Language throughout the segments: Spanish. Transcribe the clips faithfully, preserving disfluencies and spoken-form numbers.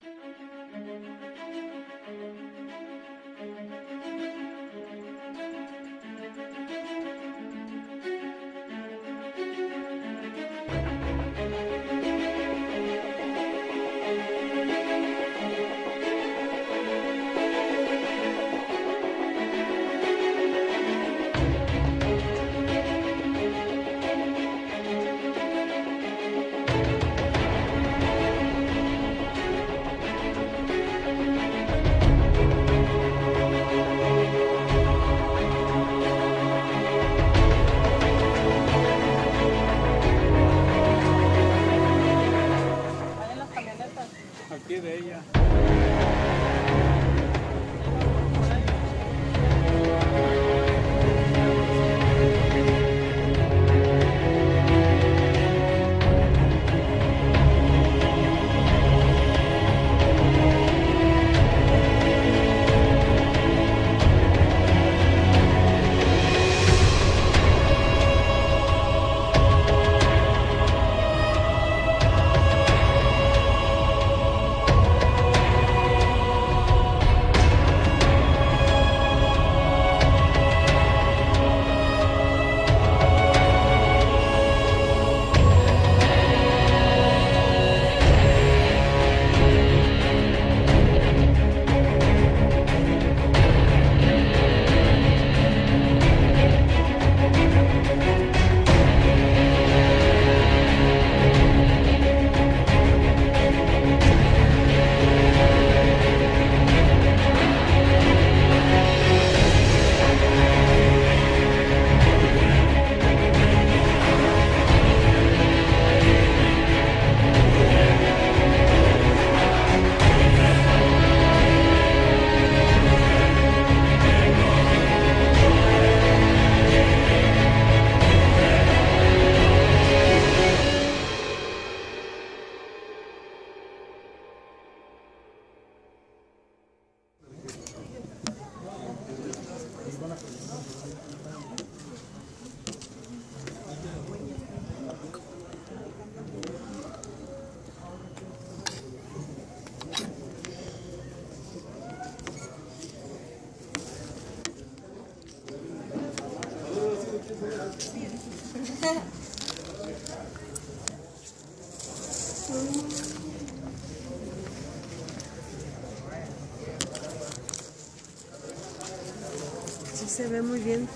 Sí se ve muy bien.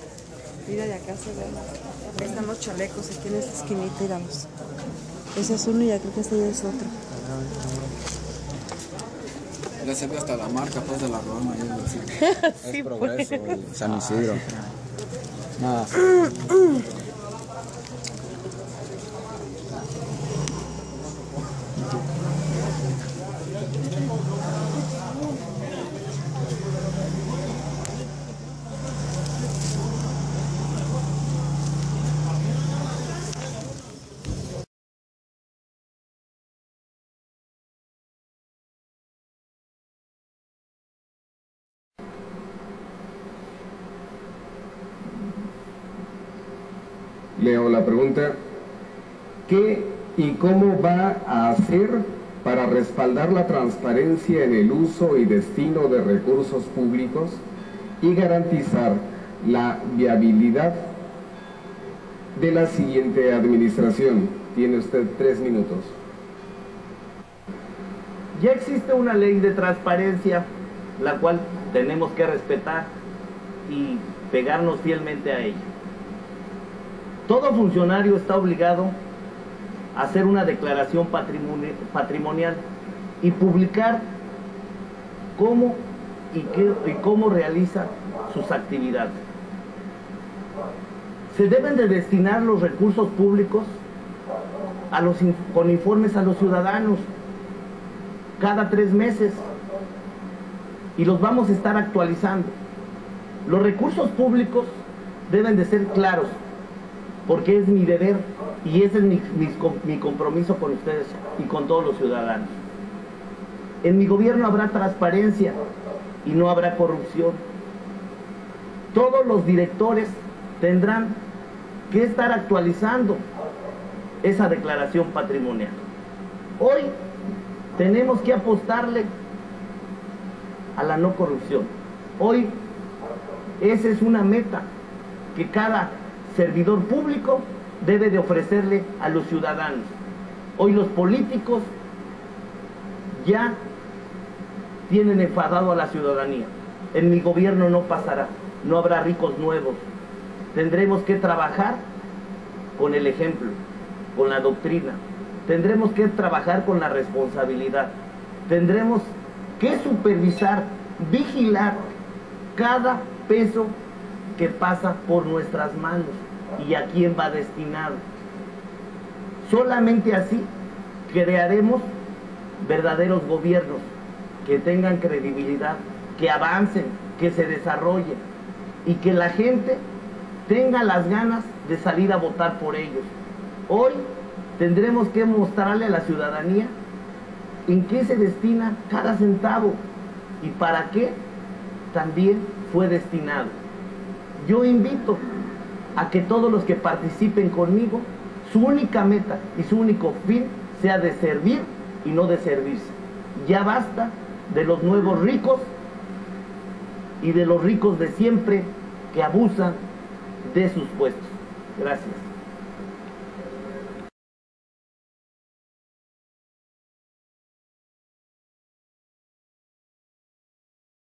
Mira, de acá se ve. Están los chalecos aquí en esta esquinita, miramos. Ese es uno y ya creo que este ya es otro. Ya se ve hasta la marca pues de la Roma. Sí, es Progreso, pues. San Isidro. Nada. Leo la pregunta: ¿qué y cómo va a hacer para respaldar la transparencia en el uso y destino de recursos públicos y garantizar la viabilidad de la siguiente administración? Tiene usted tres minutos. Ya existe una ley de transparencia, la cual tenemos que respetar y pegarnos fielmente a ella. Todo funcionario está obligado a hacer una declaración patrimonial y publicar cómo y, qué, y cómo realiza sus actividades. Se deben de destinar los recursos públicos a los, con informes a los ciudadanos cada tres meses y los vamos a estar actualizando. Los recursos públicos deben de ser claros, porque es mi deber y ese es mi, mi, mi compromiso con ustedes y con todos los ciudadanos. En mi gobierno habrá transparencia y no habrá corrupción. Todos los directores tendrán que estar actualizando esa declaración patrimonial. Hoy Tenemos que apostarle a la no corrupción. Hoy esa es una meta que cada servidor público debe de ofrecerle a los ciudadanos. Hoy los políticos ya tienen enfadado a la ciudadanía. En mi gobierno no pasará, no habrá ricos nuevos. Tendremos que trabajar con el ejemplo, con la doctrina. Tendremos que trabajar con la responsabilidad. Tendremos que supervisar, vigilar cada peso que pasa por nuestras manos y a quién va destinado. Solamente así crearemos verdaderos gobiernos que tengan credibilidad, que avancen, que se desarrollen y que la gente tenga las ganas de salir a votar por ellos. Hoy tendremos que mostrarle a la ciudadanía en qué se destina cada centavo y para qué también fue destinado. Yo invito a que todos los que participen conmigo, su única meta y su único fin sea de servir y no de servirse. Ya basta de los nuevos ricos y de los ricos de siempre que abusan de sus puestos. Gracias.